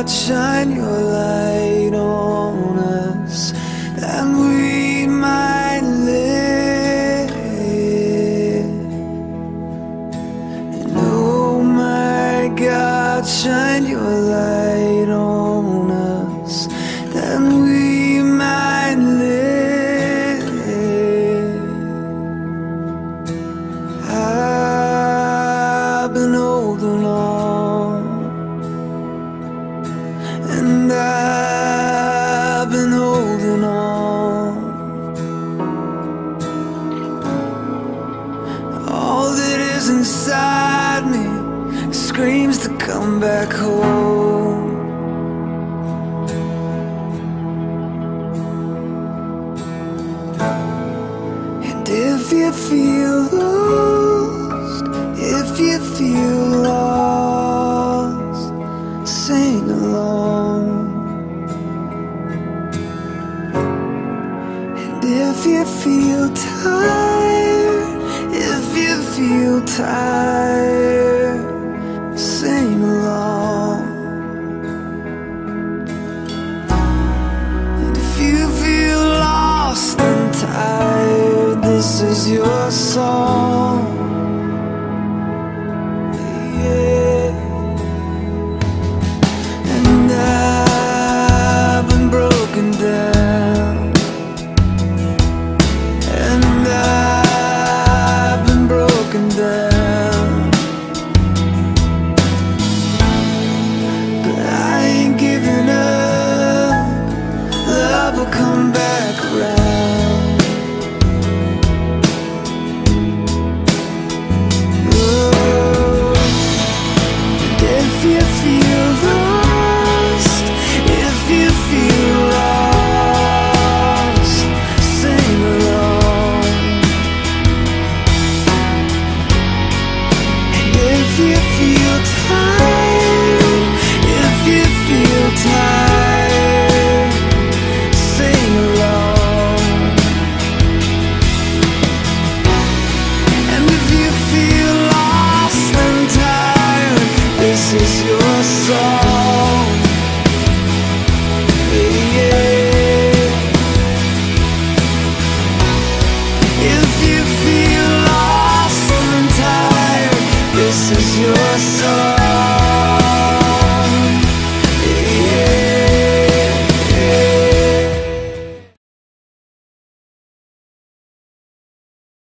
God, shine your light on us, that we might live. And oh my God, shine your light on us, that we might live. I've been holding on, and I've been holding on. All that is inside me screams to come back home. And if you feel lost, if you feel lost, sing along. And if you feel tired, if you feel tired, sing along. And if you feel lost and tired, this is your song.